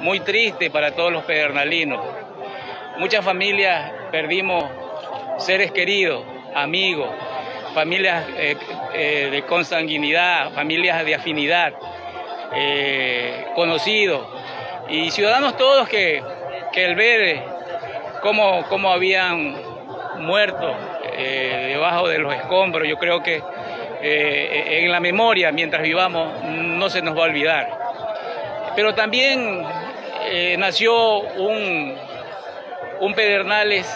muy triste para todos los pedernalinos. Muchas familias perdimos seres queridos, amigos, familias de consanguinidad, familias de afinidad, conocidos y ciudadanos todos que el ver cómo habían muerto debajo de los escombros, yo creo que en la memoria, mientras vivamos, no se nos va a olvidar. Pero también nació un Pedernales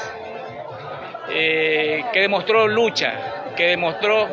que demostró lucha, que demostró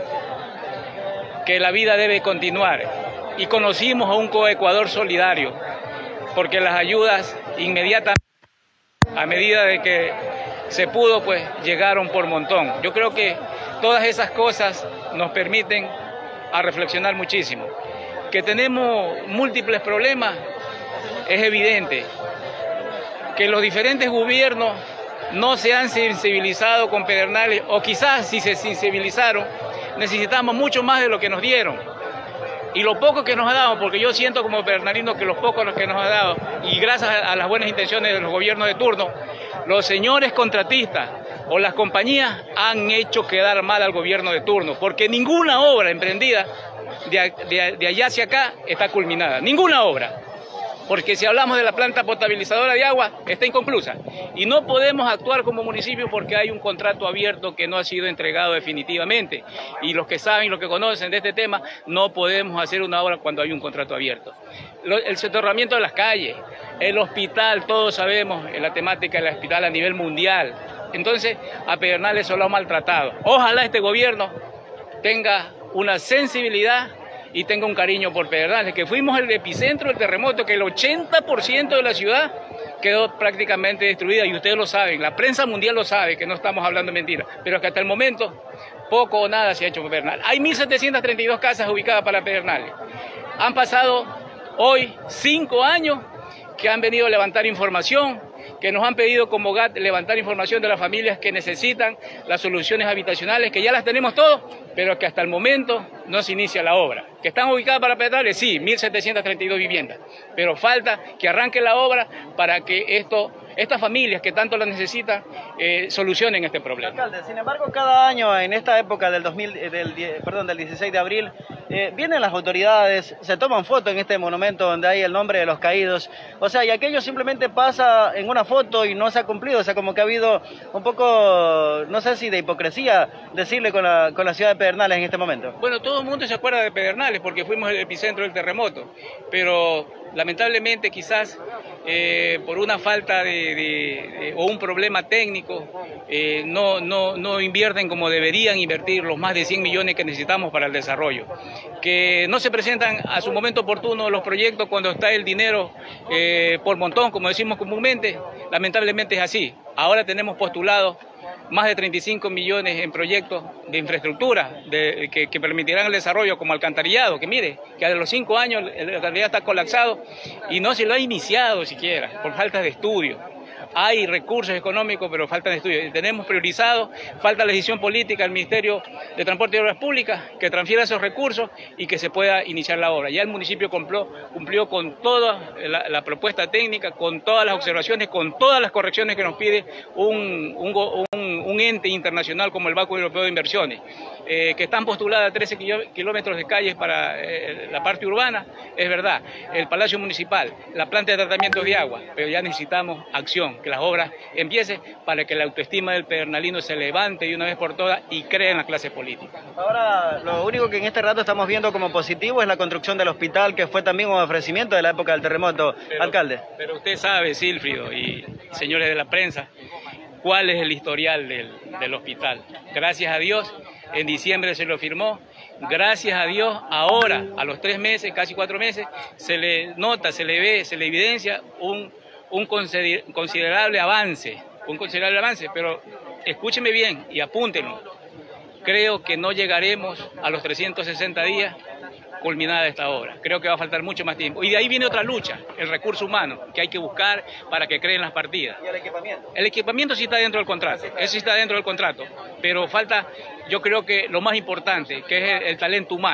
que la vida debe continuar. Y conocimos a un coecuador solidario, porque las ayudas inmediatamente, a medida de que se pudo, pues llegaron por montón. Yo creo que todas esas cosas nos permiten a reflexionar muchísimo. Que tenemos múltiples problemas es evidente. Que los diferentes gobiernos no se han sensibilizado con Pedernales, o quizás si se sensibilizaron, necesitamos mucho más de lo que nos dieron. Y lo poco que nos ha dado, porque yo siento como pedernalino que los pocos que nos ha dado, y gracias a las buenas intenciones de los gobiernos de turno, los señores contratistas o las compañías han hecho quedar mal al gobierno de turno, porque ninguna obra emprendida de allá hacia acá está culminada, ninguna obra. Porque si hablamos de la planta potabilizadora de agua, está inconclusa. Y no podemos actuar como municipio porque hay un contrato abierto que no ha sido entregado definitivamente. Y los que saben, los que conocen de este tema, no podemos hacer una obra cuando hay un contrato abierto. El soterramiento de las calles, el hospital, todos sabemos la temática del hospital a nivel mundial. Entonces, a Pedernales se lo ha maltratado. Ojalá este gobierno tenga una sensibilidad y tenga un cariño por Pedernales, que fuimos el epicentro del terremoto, que el 80% de la ciudad quedó prácticamente destruida, y ustedes lo saben, la prensa mundial lo sabe, que no estamos hablando mentiras, pero que hasta el momento poco o nada se ha hecho por Pedernales. Hay 1.732 casas ubicadas para Pedernales. Han pasado hoy 5 años que han venido a levantar información, que nos han pedido como GAT levantar información de las familias que necesitan las soluciones habitacionales, que ya las tenemos todos, pero que hasta el momento no se inicia la obra. ¿Que están ubicadas para Pedernales? Sí, 1.732 viviendas, pero falta que arranque la obra para que estas familias que tanto la necesitan solucionen este problema. Alcalde, sin embargo, cada año en esta época del 16 de abril, vienen las autoridades, se toman fotos en este monumento donde hay el nombre de los caídos, o sea, y aquello simplemente pasa en una foto y no se ha cumplido, o sea, como que ha habido un poco, no sé si de hipocresía decirle con la ciudad de Pedernales en este momento. Bueno, todo el mundo se acuerda de Pedernales porque fuimos el epicentro del terremoto, pero lamentablemente quizás por una falta o un problema técnico no invierten como deberían invertir los más de 100 millones que necesitamos para el desarrollo. Que no se presentan a su momento oportuno los proyectos cuando está el dinero por montón, como decimos comúnmente, lamentablemente es así. Ahora tenemos postulados más de 35 millones en proyectos de infraestructura que permitirán el desarrollo, como alcantarillado, que mire, que a los 5 años el alcantarillado está colapsado y no se lo ha iniciado siquiera, por falta de estudio. Hay recursos económicos, pero falta de estudio. Tenemos priorizado, falta la decisión política del Ministerio de Transporte y Obras Públicas que transfiera esos recursos y que se pueda iniciar la obra. Ya el municipio cumplió con toda la propuesta técnica, con todas las observaciones, con todas las correcciones que nos pide un ente internacional como el Banco Europeo de Inversiones, que están postuladas 13 kilómetros de calles para la parte urbana, es verdad, el Palacio Municipal, la planta de tratamiento de agua, pero ya necesitamos acción, que las obras empiecen para que la autoestima del pedernalino se levante de una vez por todas y cree en la clase política. Ahora, lo único que en este rato estamos viendo como positivo es la construcción del hospital, que fue también un ofrecimiento de la época del terremoto, alcalde. Pero usted sabe, Silfrido y señores de la prensa, cuál es el historial del hospital. Gracias a Dios, en diciembre se lo firmó. Gracias a Dios, ahora, a los 3 meses, casi 4 meses, se le nota, se le ve, se le evidencia un considerable avance, pero escúcheme bien y apúntenlo. Creo que no llegaremos a los 360 días culminada esta obra. Creo que va a faltar mucho más tiempo. Y de ahí viene otra lucha, el recurso humano, que hay que buscar para que creen las partidas. ¿Y el equipamiento? El equipamiento sí está dentro del contrato, eso sí está dentro del contrato, pero falta, yo creo que lo más importante, que es el talento humano.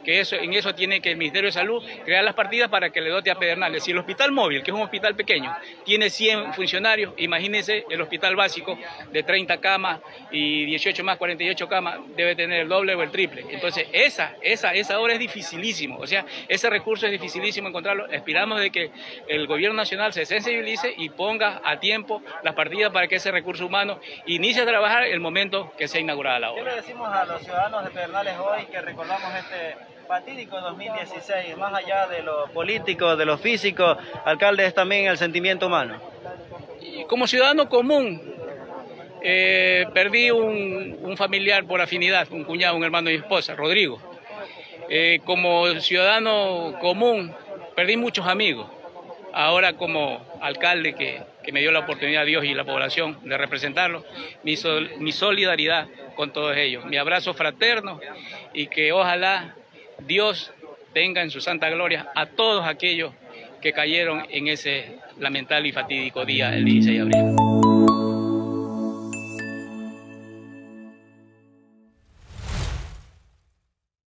que en eso tiene que el Ministerio de Salud crear las partidas para que le dote a Pedernales. Si el hospital móvil, que es un hospital pequeño, tiene 100 funcionarios, imagínense el hospital básico de 30 camas y 18 más 48 camas, debe tener el doble o el triple. Entonces esa obra es dificilísimo, o sea, ese recurso es dificilísimo encontrarlo. Esperamos de que el gobierno nacional se sensibilice y ponga a tiempo las partidas para que ese recurso humano inicie a trabajar el momento que sea inaugurada la obra. ¿Qué le decimos a los ciudadanos de Pedernales hoy que recordamos este fatídico 2016? Más allá de lo político, de lo físico, alcalde, es también el sentimiento humano. Como ciudadano común, perdí un familiar por afinidad, un cuñado, un hermano de mi esposa, Rodrigo. Como ciudadano común, perdí muchos amigos. Ahora como alcalde que me dio la oportunidad Dios y la población de representarlo, mi solidaridad con todos ellos, mi abrazo fraterno y que ojalá Dios tenga en su santa gloria a todos aquellos que cayeron en ese lamentable y fatídico día, el 16 de abril.